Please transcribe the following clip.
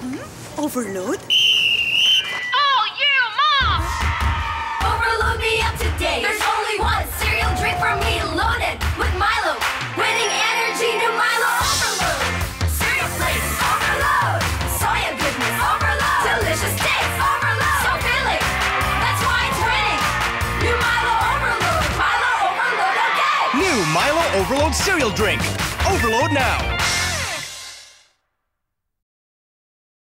Overload? Oh, you, Mom! Overload me up to date. There's only one cereal drink for me, loaded with Milo. Winning energy, new Milo Overload. Cereal flavor, overload. Soya goodness, overload. Delicious taste, overload. So filling, that's why it's winning. New Milo Overload. Milo Overload, okay. New Milo Overload cereal drink. Overload now.